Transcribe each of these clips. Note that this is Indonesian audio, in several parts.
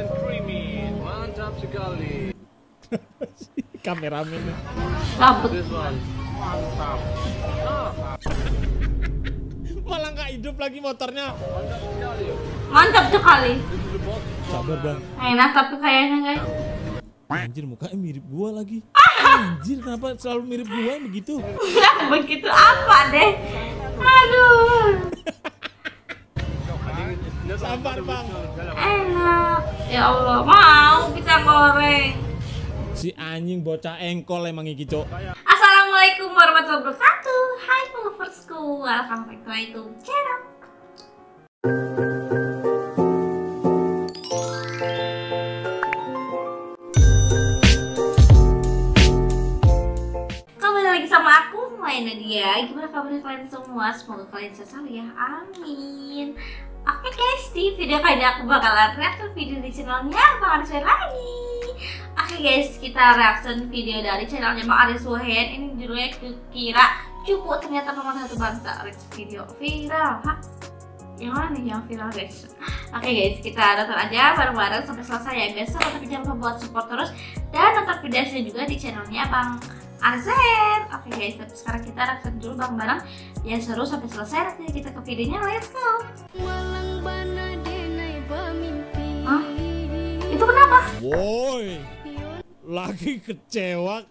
and creamy. Mantap sekali. Kameramen. Kabut. This one. Mantap. Malah nggak hidup lagi motornya. Mantap sekali. Mantap sekali. This is the box. Sabar bang. Enak tapi kayaknya guys. Anjir mukanya mirip gua lagi. Anjir kenapa selalu mirip gua yang begitu? Begitu apa deh? Aduh. Sabar bang. Enak. Ya Allah, mau pisang goreng. Si anjing bocah engkol emang iki cok. Assalamualaikum warahmatullahi wabarakatuh. Hai followersku, welcome back to my YouTube channel. Kembali lagi sama aku, Maya Nadia. Gimana kabarnya kalian semua? Semoga kalian sehat selalu ya. Amin. Oke guys, di video kali ini aku bakalan reaction video di channelnya Bang Aris Wahen lagi. Oke guys, kita reaction video dari channelnya Bang Aris Wahen. Ini judulnya Kukira Cupu Ternyata Nomor 1 Bangsa. Reaction video viral. Hah? Yang mana nih yang viral guys? Oke guys, kita nonton aja bareng-bareng sampai selesai ya guys. Tapi jangan lupa buat support terus dan nonton videonya juga di channelnya Bang Aris Wahen. Oke guys, tapi sekarang kita reaction dulu bareng-bareng. Ya seru sampai selesai, nanti kita ke videonya, let's go. Hah? Itu kenapa? Woi, lagi kecewa.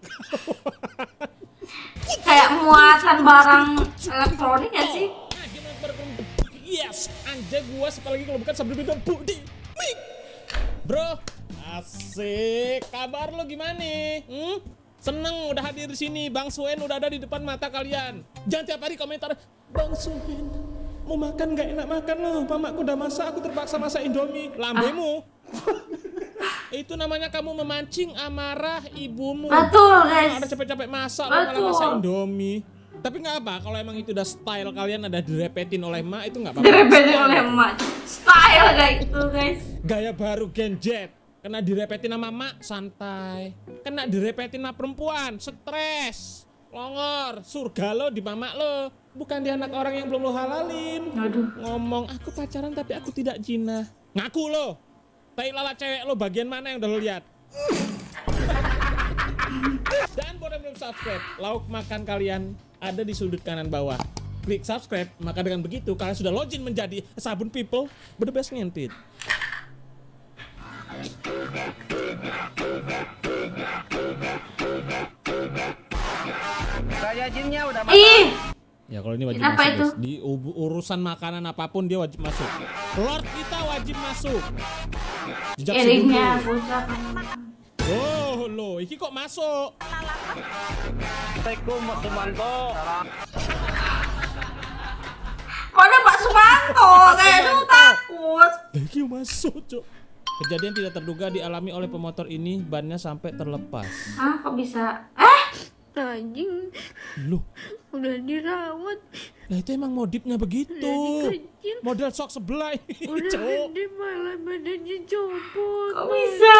Kayak muatan barang elektronik ya sih? Yes, anjay gua sekali lagi kalau bukan sambil minum budi. Bro, asik. Kabar lo gimana? Seneng udah hadir di sini. Bang Suen udah ada di depan mata kalian. Jangan tiap hari komentar, Bang Suen mau makan nggak enak makan loh. Pamakku udah masak, aku terpaksa masak Indomie. Lambemu. Itu namanya kamu memancing amarah ibumu. Betul guys. Ada capek-capek masak, lo malah masak Indomie. Tapi nggak apa, kalau emang itu udah style kalian ada direpetin oleh emak itu nggak apa-apa. Direpetin oleh emak. Style kayak itu guys. Gaya baru Gen Z. Kena direpetin sama emak, santai. Kena direpetin sama perempuan, stres. Longor, surga lo di mamak lo. Bukan di anak orang yang belum lo halalin. Aduh. Ngomong, aku pacaran tapi aku tidak zina. Ngaku lo. Tai lalat cewek lo bagian mana yang udah lo lihat? Dan buat yang belum subscribe, lauk makan kalian ada di sudut kanan bawah. Klik subscribe, maka dengan begitu kalian sudah login menjadi sabun people the best ngentit. Kayak jinnya udah Ih, Ya kalau ini wajib kenapa masuk itu? guys. Di urusan makanan apapun dia wajib masuk. Lord kita wajib masuk. Jejak iringnya sedulur. pusat. Oh lo, iki kok masuk? Assalamualaikum Mas Sumanto. Kok ada Pak Sumanto? Kayak itu takut. Iki masuk cok. Kejadian tidak terduga dialami oleh pemotor ini, bannya sampai terlepas. Hah, kok bisa? Anjing Loh, udah dirawat, nah itu emang modifnya begitu. kecil, Model sok sebelah ini, udah cok. gede malah badannya copot. Kok bisa?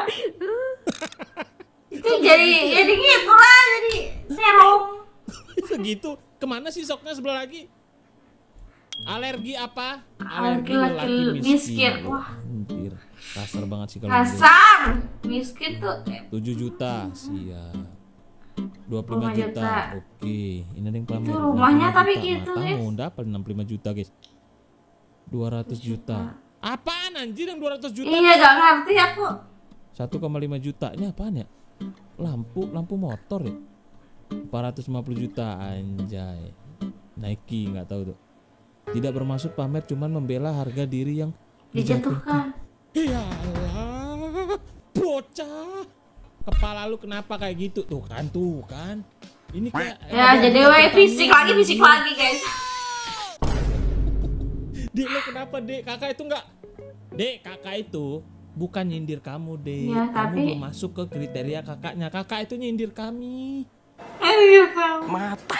Itu jadi gitu lah, jadi serum. Segitu. Kemana sih soknya sebelah lagi? Alergi apa? Alergi laki miskin. Wah, Anjir, kasar banget sih kalau kasar. Miskin tuh. 7 juta, siap. 25 5 juta. juta. Oke, ini ada yang pamer. Itu rumahnya 65 tapi juta. gitu, Matamu guys. dapat 65 juta, guys. 200 juta. Apaan anjir yang 200 juta? Iya, gak ngerti aku. 1,5 juta. Ini apaan ya? Lampu motor ya? 450 juta anjay. Nike nggak tahu tuh. Tidak bermaksud pamer, cuman membela harga diri yang Dijatuhkan. Ya Allah, bocah. Kepala lu kenapa kayak gitu? Tuh kan. Ini kayak Ya, jadi fisik lagi guys. Dek, lu kenapa, Dek? Kakak itu enggak. Dek, kakak itu bukan nyindir kamu, Dek. Ya, Kamu tapi mau masuk ke kriteria kakaknya. Kakak itu nyindir kami. Aduh, kamu. Mata.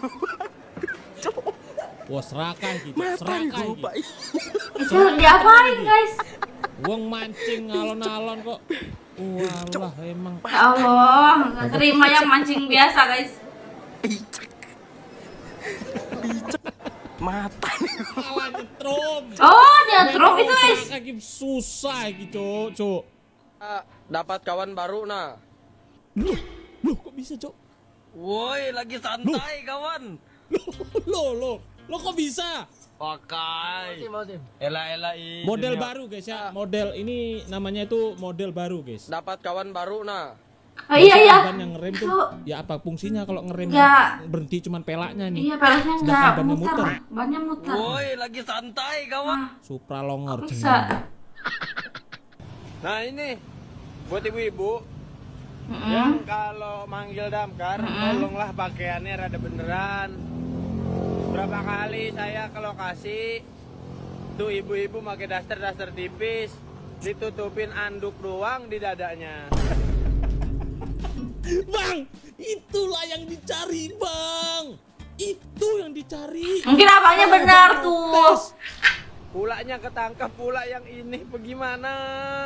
Wah, serakah gitu. Serakah gitu. Itu diapain guys? Wong mancing alon-alon kok. Walah emang. Ya Allah, nggak terima yang mancing biasa guys. mata. Malah nyetrum. Oh, nyetrum itu guys. Lagi susah gitu, Cuk. Dapat kawan baru nah. Loh, kok bisa, Cuk? Woi, lagi santai kawan. Lo kok bisa? Pakai. Ela Model baru guys ya. Model ini namanya itu model baru guys. Dapat kawan baru nah. Oh iya. Ban yang ngerem tuh ya apa fungsinya kalau ngerem Nggak. berhenti cuman pelaknya nih. Iya, peleknya Sedangkan enggak bannya muter. muter. Bannya muter. Woi, lagi santai kawan. Supra longor Bisa. Nah ini buat ibu-ibu yang kalau manggil damkar, tolonglah pakaiannya rada beneran. Berapa kali saya ke lokasi, tuh ibu-ibu pakai daster tipis, ditutupin anduk doang di dadanya. Bang, itulah yang dicari, Bang. Itu yang dicari. Mungkin apanya benar tuh. Pulaknya ketangkap, pula yang ini bagaimana?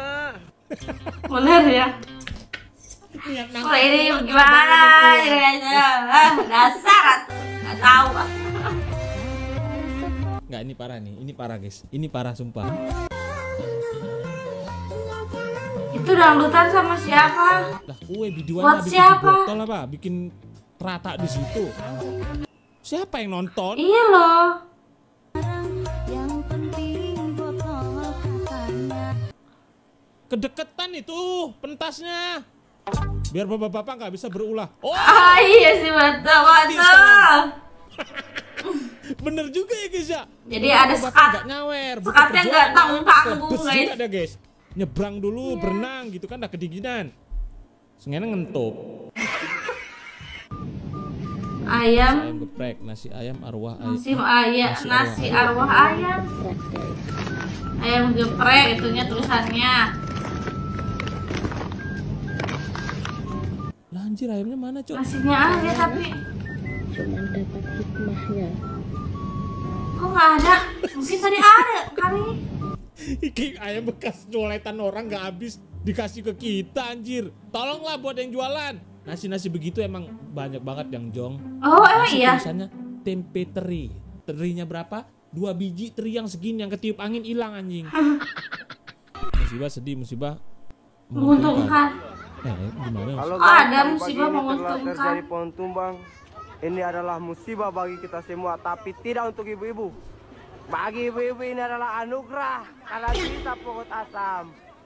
Bener ya. Niat Oh ini gimana? Dasar atuh. Nggak tahu. Nggak, ini parah nih. Ini parah, guys. Ini parah sumpah. Itu dangdutan sama siapa? Lah, kue videonya Buat bikin siapa? di botol apa? Bikin rata di situ. Siapa yang nonton? Iya loh. Kedeketan itu pentasnya. Biar bapak-bapak nggak bisa berulah. Oh, Ah iya sih betul. bener juga ya guys ya. Jadi ada Bapak sekat. nggak nyawer. bukan Sekatnya nggak perjuangan, tanggung-tanggung, lebes guys. juga ada guys. Nyebrang dulu, berenang gitu kan, udah kedinginan. Sengaja ngentup. Ayam, Ayam geprek, nasi ayam arwah ayam. nasi arwah ayam. Ayam geprek itunya tulisannya. Lah anjir, ayamnya mana, Cok? Nasinya ada tapi Cuman dapat hikmahnya. kok nggak ada? Mungkin tadi ada kali. Iki ayam bekas coletan orang nggak habis dikasih ke kita anjir. Tolonglah buat yang jualan. Nasi-nasi begitu emang banyak banget yang jong. Oh emang Nasi iya. tulisannya tempe teri. Terinya berapa? 2 biji teri yang segini, yang ketiup angin hilang anjing. Musibah sedih, musibah Menguntungkan. Gimana? Oh, ada musibah menguntungkan. Terjadi pohon tumbang. Ini adalah musibah bagi kita semua, tapi tidak untuk ibu-ibu. Bagi ibu-ibu ini adalah anugerah karena kita pungut asam.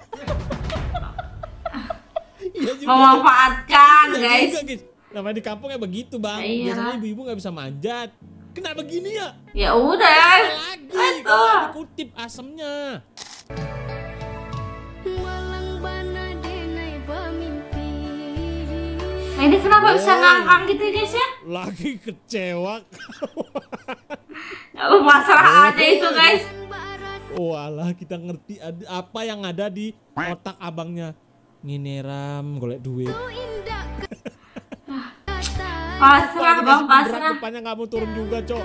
Iya juga. Memanfaatkan Iya guys. juga, guys. Namanya di kampung ya begitu, Bang. Iya. Biasanya ibu-ibu nggak bisa manjat. Kena begini ya? Ya udah. Apa lagi Betul. kalau dikutip asemnya. Nah, ini kenapa bisa ngangkang gitu guys ya? Lagi kecewa. Masalah aja itu guys. Walah, kita ngerti apa yang ada di otak abangnya. Ngineram, golek duit. Pasrah bang, pasrah. Depannya nggak mau turun juga, Cok.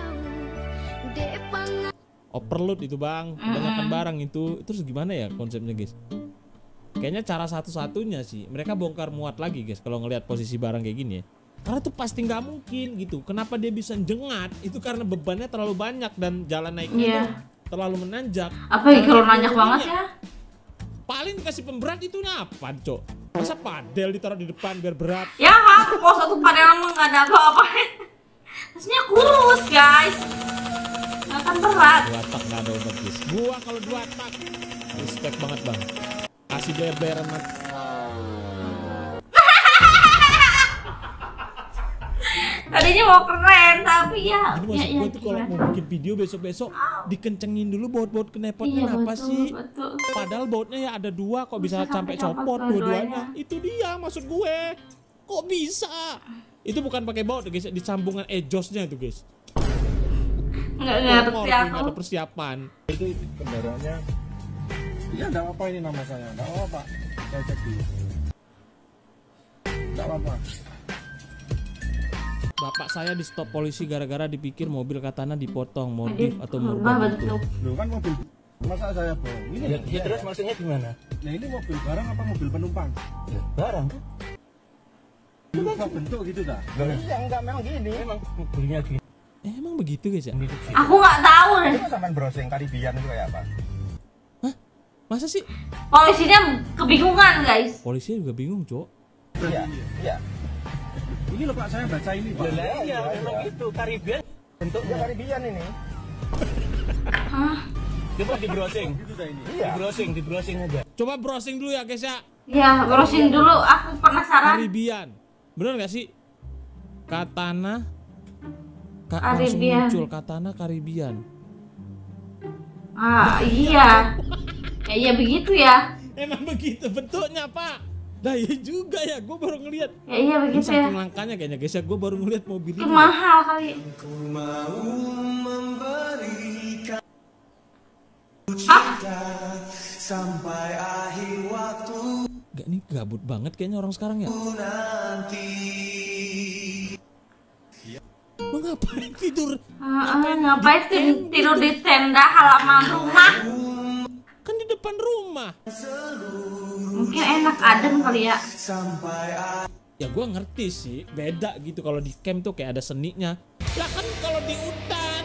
Overload itu, Bang. Kebanyakan barang itu. Terus gimana ya konsepnya, guys? Kayaknya cara satu-satunya sih, mereka bongkar muat lagi, guys, kalau ngelihat posisi barang kayak gini ya. Karena tuh pasti nggak mungkin gitu. Kenapa dia bisa jengat? Itu karena bebannya terlalu banyak dan jalan naiknya Iya. tuh terlalu menanjak. Apa ya kalau nanyak banget ya? Paling kasih pemberat itu apa, Cok? Masa padel ditaruh di depan biar berat? Ya aku kalau satu padel emang nggak ada apa-apa. Terusnya kurus guys. Nggak akan berat. 2 tak nggak ada obat, guys. Gua kalau 2 tak respect banget, Bang. Kasih bayar amat. Tadinya mau keren tapi ya. Jadi maksud gue tuh kalau gimana? mau bikin video besok-besok dikencengin dulu baut-baut knalpotnya Iya apa betul, sih? betul. Padahal bautnya ya ada 2 kok bisa Bisa sampai sampai copot copot dua-duanya. dua-duanya. Itu dia maksud gue. Kok bisa? Itu bukan pakai baut guys, di sambungan exhaustnya itu guys. Nggak ngerti Nggak aku. ada persiapan. Itu kendaraannya ya enggak apa ini nama saya enggak apa saya cek dulu enggak apa Bapak saya di stop polisi gara-gara dipikir mobil katana dipotong, modif atau Bah, murban itu. betul. loh kan mobil masa saya bohong ini Ya terus maksudnya gimana? nah ini mobil barang apa mobil penumpang Ya, barang. berubah bentuk gitu dah Iya enggak memang gini. Memang mobilnya gini. Emang begitu guys ya? Aku nggak tahu deh. Itu sampean browsing Karibian itu kayak apa? Masa sih? Polisinya kebingungan guys. Polisinya juga bingung, Cok. Iya, iya. Ini loh Pak, saya baca ini Pak. Iya, memang itu Karibian. Bentuknya Karibian ini. Hah? Coba di browsing. Iya. Di browsing aja. Coba browsing dulu ya guys ya. Ya, browsing dulu. Aku penasaran. Karibian. Bener gak sih? Katana. Langsung Karibian. muncul Katana Karibian. Ah, iya. Ya, iya begitu ya. Emang begitu bentuknya, Pak. Nah iya juga ya, gue baru ngeliat. Ya, iya Ini begitu ya. saking langkanya kayaknya guys ya, gue baru ngeliat mobil Itu ini. mahal kali. Hah? Gak nih gabut banget kayaknya orang sekarang ya. Lo ngapain tidur? Ngapain tidur di tenda halaman rumah? Kan di depan rumah. Mungkin enak adem kali ya. Ya gue ngerti sih, beda gitu kalau di camp tuh kayak ada seninya. Lah kan kalau di hutan.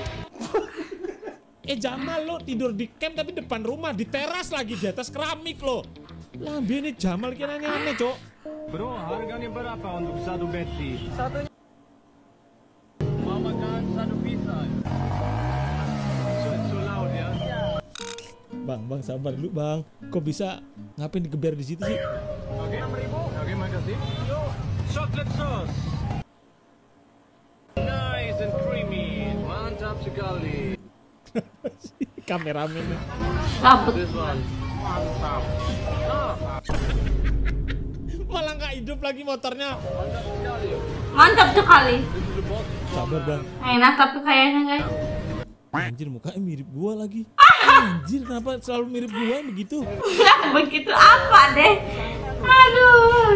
Jamal lo tidur di camp tapi depan rumah, di teras lagi, di atas keramik lo. Lah ini Jamal kiranya aneh, Cok. Bro, harganya berapa untuk satu beti? Satu. Mau makan satu pizza. So loud ya. Bang, sabar dulu bang. Kok bisa ngapain digeber di situ sih? Oke, 6.000. Oke, makasih. Yo, chocolate sauce. Nice and creamy. Mantap sekali. Kameramen. Gabut. This one. Mantap. Malah nggak hidup lagi motornya. Mantap sekali. Mantap tuh kali. Sabar bang. Enak tapi kayaknya guys. Anjir mukanya mirip gua lagi. Anjir kenapa selalu mirip gua begitu? Begitu apa deh? Aduh.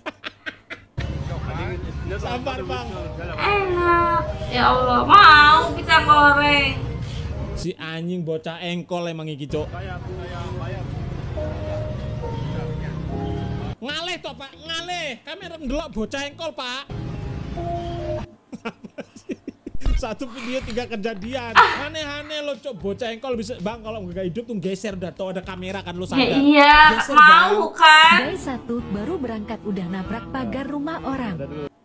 Sabar bang. Enak. Ya Allah, mau pisang goreng. Si anjing bocah engkol emang iki, Cok. Ngaleh toh Pak, ngaleh. Kamera ndelok bocah engkol, Pak. Satu video 3 kejadian. Aneh-aneh lo, Cok. Bocah engkol bisa, Bang, kalau nggak hidup tuh geser dah, tuh ada kamera kan lo Ya sadar. iya, Geser, mau Bang. kan? Day 1 baru berangkat udah nabrak pagar rumah orang.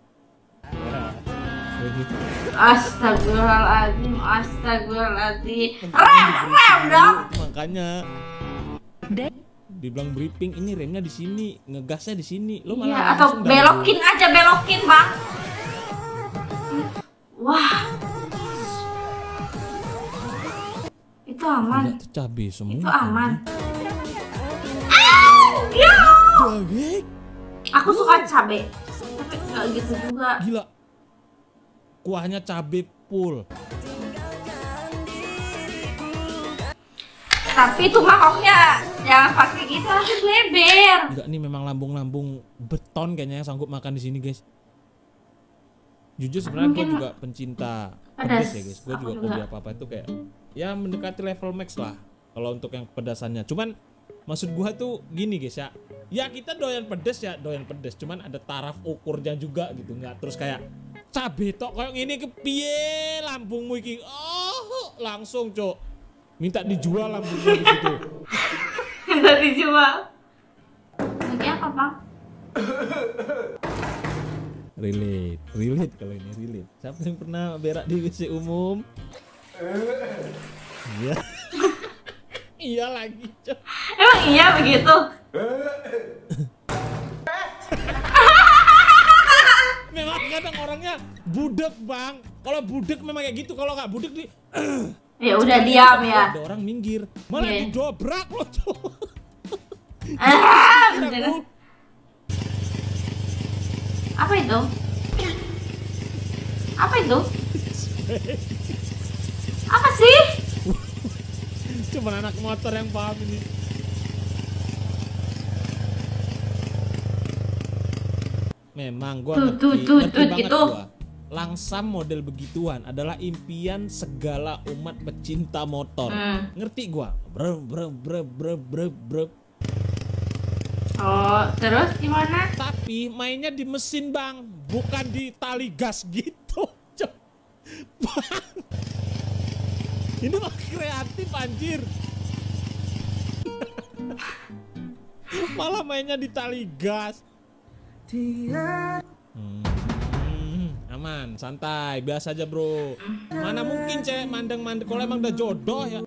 Astagfirullahaladzim, astagfirullahaladzim. Rem dong. Makanya Day dibilang briefing ini remnya di sini, ngegasnya di sini. Lo malah Iya, atau langsung belokin aja, belokin bang. Wah, itu aman, Gila, tuh cabai semua. itu aman. Ya, Cabai. aku suka cabe, tapi nggak gitu juga. Gila. Kuahnya cabai full. Tapi itu mangkoknya jangan pakai gitu, nanti bleber. Gila, ini memang lambung-lambung beton kayaknya yang sanggup makan di sini, guys. Jujur sebenarnya gue Mungkin juga pencinta pedas. pedas ya, guys. Gue Aku juga juga. hobi apa-apa itu kayak ya mendekati level max lah kalau untuk yang pedasannya. Cuman maksud gue tuh gini, guys ya. Ya kita doyan pedes ya, doyan pedes. Cuman ada taraf ukurnya juga gitu, nggak terus kayak cabe tok kayak gini ke piye lambungmu iki. Oh, langsung, Cok. Minta dijual lambungnya di situ. Minta dijual. Lagi apa bang? Relate kalau ini relate. Siapa yang pernah berak di WC umum? Iya. Iya lagi, Cok. Emang iya begitu? Memang kadang orangnya budek, Bang. Kalau budek memang kayak gitu. Kalau nggak budek di Ya udah diam ya. ada orang minggir. Malah Iya. didobrak loh, Cok. Bener. Apa itu? Apa itu? Apa sih? Cuma anak motor yang paham ini. Memang gua ngerti banget gitu. gua. Langsam model begituan adalah impian segala umat pecinta motor. Ngerti gua? Brr. Oh, terus gimana? Tapi mainnya di mesin, Bang, bukan di tali gas gitu. Cok. Ini mah kreatif anjir. Malah mainnya di tali gas. Aman, santai, biasa aja bro. Mana mungkin cewek mandeng-mandeng kalau emang udah jodoh ya.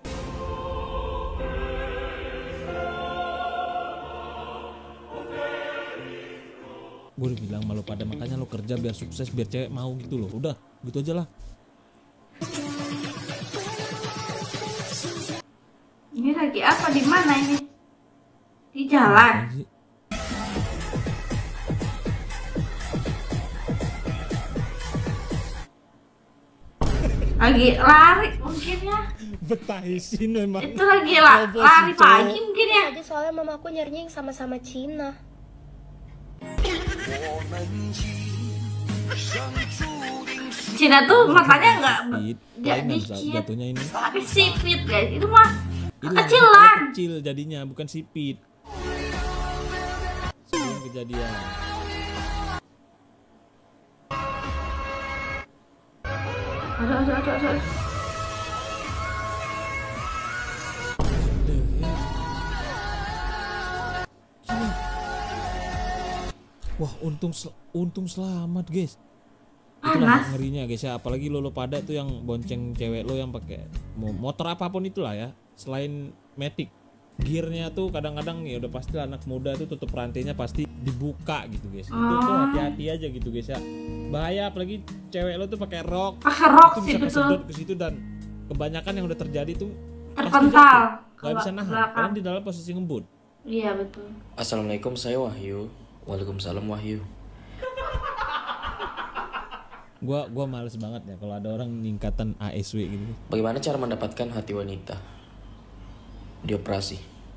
Gue udah bilang malu pada, makanya lo kerja biar sukses, biar cewek mau gitu loh. Udah, gitu aja lah. Ini lagi apa, di mana ini? Di jalan. Lagi lari mungkin ya. Betahisin memang. Itu lagi lari pagi mungkin ya. Tadi soalnya mamaku nyarinya yang sama-sama Cina. Cina tuh matanya nggak dikit. Jatuhnya ini. Tapi sipit guys, itu mah Ini kecilan. Kecil jadinya, bukan sipit. Sebelum kejadian. Aduh. Wah, untung selamat, guys. Itulah ngerinya, guys ya. Apalagi lo pada tuh yang bonceng cewek lo yang pakai motor apapun itulah ya. Selain Matic, gearnya tuh kadang-kadang ya udah pasti anak muda tuh tutup rantainya pasti dibuka gitu, guys. Itu tuh hati-hati aja gitu, guys ya. Bahaya, apalagi cewek lo tuh pakai rok. Pakai rok itu sih, bisa betul. kesedot ke situ dan kebanyakan yang udah terjadi tuh Terpental. Gak bisa nahan, karena di dalam posisi ngebut. Iya betul. Assalamualaikum, saya Wahyu. Waalaikumsalam Wahyu. Gua males banget ya kalau ada orang nyingkatan ASW gitu. Bagaimana cara mendapatkan hati wanita? Dioperasi.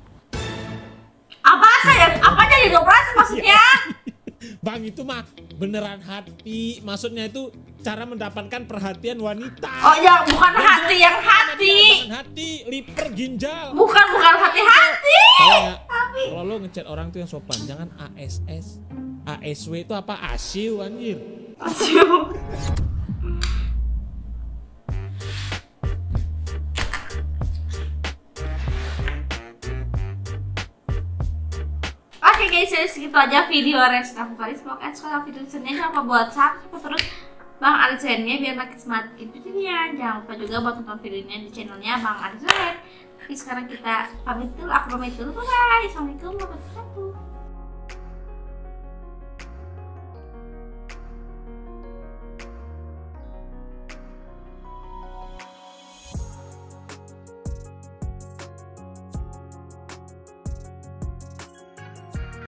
Apa saya? Apa jadi dioperasi maksudnya? Bang, itu mah beneran hati. Maksudnya itu cara mendapatkan perhatian wanita. Oh ya, bukan hati yang hati. Bukan hati, liver, ginjal. Bukan hati-hati. Kalau lo ngechat orang tuh yang sopan, jangan ASS. ASW itu apa? Asiu anjir. Asyik. Oke guys, jadi segitu aja video reaction aku kali. Semoga kalian suka video ini. Jangan lupa buat subscribe terus Bang Adi channelnya biar makin semangat bikin videonya. Jangan lupa juga buat nonton videonya di channelnya Bang Adi. Tapi sekarang kita pamit dulu, aku pamit dulu. Bye. Assalamualaikum warahmatullahi wabarakatuh.